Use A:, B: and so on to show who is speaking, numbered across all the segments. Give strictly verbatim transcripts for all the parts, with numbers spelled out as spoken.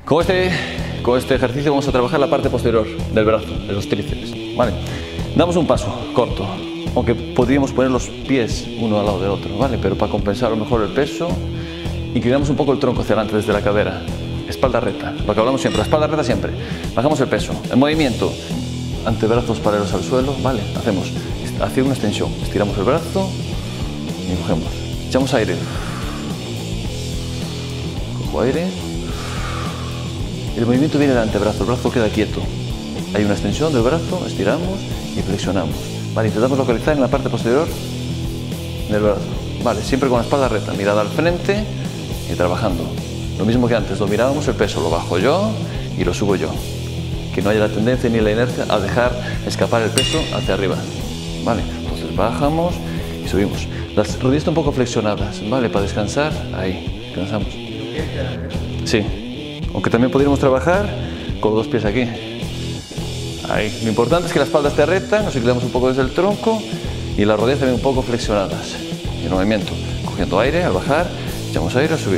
A: Con este, con este ejercicio vamos a trabajar la parte posterior del brazo, de los tríceps, ¿vale? Damos un paso corto, aunque podríamos poner los pies uno al lado del otro, ¿vale? Pero para compensar a lo mejor el peso, inclinamos un poco el tronco hacia adelante desde la cadera, espalda recta, lo que hablamos siempre, la espalda recta siempre. Bajamos el peso, el movimiento, antebrazos paralelos al suelo, ¿vale? Hacemos hacia una extensión, estiramos el brazo y cogemos, echamos aire, cojo aire. El movimiento viene del antebrazo, el brazo queda quieto. Hay una extensión del brazo, estiramos y flexionamos. Vale, intentamos localizar en la parte posterior del brazo. Vale, siempre con la espalda recta, mirada al frente y trabajando. Lo mismo que antes, dominábamos el peso, lo bajo yo y lo subo yo. Que no haya la tendencia ni la inercia a dejar escapar el peso hacia arriba. Vale, entonces bajamos y subimos. Las rodillas están un poco flexionadas, ¿vale? Para descansar, ahí, descansamos. Sí. Aunque también podríamos trabajar con los dos pies aquí. Ahí. Lo importante es que la espalda esté recta, nos inclinamos un poco desde el tronco y las rodillas también un poco flexionadas. Y el movimiento, cogiendo aire al bajar, echamos aire al subir.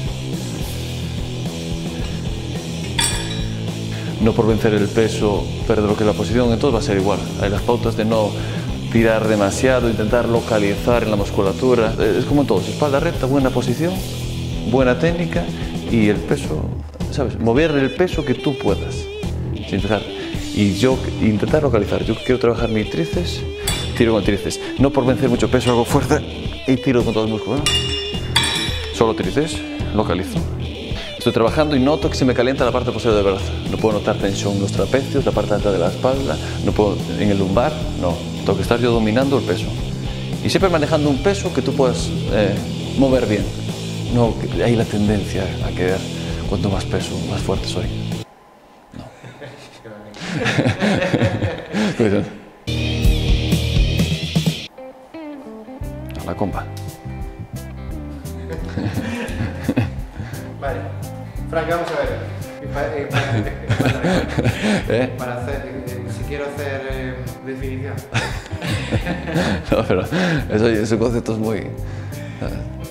A: No por vencer el peso, perder lo que es la posición, entonces va a ser igual. Hay las pautas de no tirar demasiado, intentar localizar en la musculatura. Es como en todos, espalda recta, buena posición, buena técnica y el peso, ¿sabes? Mover el peso que tú puedas, sin fijar. Y yo intentar localizar. Yo quiero trabajar mi tríceps, tiro con tríceps. No por vencer mucho peso, hago fuerza y tiro con todo el músculo, ¿no? Solo tríceps, localizo. Estoy trabajando y noto que se me calienta la parte posterior del brazo. No puedo notar tensión en los trapecios, la parte alta de la espalda, no puedo en el lumbar, no. Tengo que estar yo dominando el peso. Y siempre manejando un peso que tú puedas eh, mover bien. No, hay la tendencia a querer cuanto más peso, más fuerte soy. No. A la compa.
B: Vale. Frank, vamos a ver. Para, eh, para,
A: ¿Eh?
B: para hacer, eh, si quiero hacer eh, definición.
A: No, pero eso, ese concepto es muy...